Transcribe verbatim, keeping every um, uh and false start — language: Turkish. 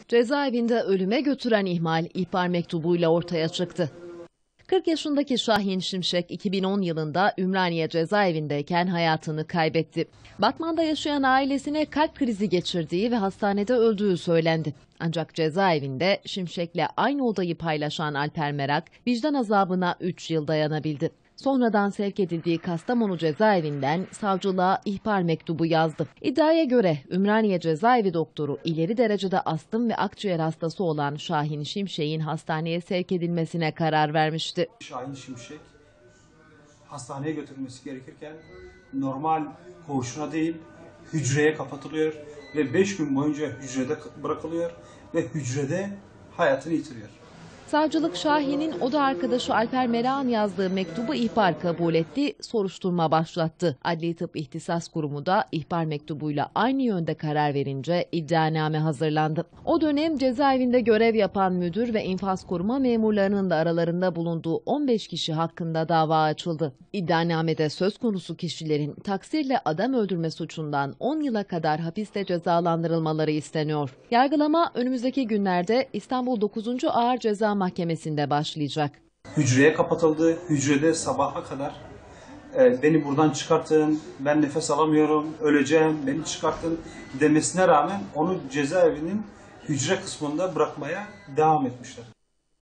Cezaevinde ölüme götüren ihmal ihbar mektubuyla ortaya çıktı. kırk yaşındaki Şahin Şimşek iki bin on yılında Ümraniye cezaevindeyken hayatını kaybetti. Batman'da yaşayan ailesine kalp krizi geçirdiği ve hastanede öldüğü söylendi. Ancak cezaevinde Şimşek'le aynı odayı paylaşan Alper Merak vicdan azabına üç yıl dayanabildi. Sonradan sevk edildiği Kastamonu cezaevinden savcılığa ihbar mektubu yazdı. İddiaya göre Ümraniye cezaevi doktoru ileri derecede astım ve akciğer hastası olan Şahin Şimşek'in hastaneye sevk edilmesine karar vermişti. Şahin Şimşek hastaneye götürülmesi gerekirken normal koğuşuna değil hücreye kapatılıyor ve beş gün boyunca hücrede bırakılıyor ve hücrede hayatını yitiriyor. Savcılık Şahin'in oda arkadaşı Alper Merak'ın yazdığı mektubu ihbar kabul etti, soruşturma başlattı. Adli Tıp İhtisas Kurumu da ihbar mektubuyla aynı yönde karar verince iddianame hazırlandı. O dönem cezaevinde görev yapan müdür ve infaz koruma memurlarının da aralarında bulunduğu on beş kişi hakkında dava açıldı. İddianamede söz konusu kişilerin taksirle adam öldürme suçundan on yıla kadar hapiste cezalandırılmaları isteniyor. Yargılama önümüzdeki günlerde İstanbul dokuzuncu Ağır Ceza Mahkemesi'nde başlayacak. Hücreye kapatıldı. Hücrede sabaha kadar e, beni buradan çıkartın, ben nefes alamıyorum, öleceğim, beni çıkartın demesine rağmen onu cezaevinin hücre kısmında bırakmaya devam etmişler.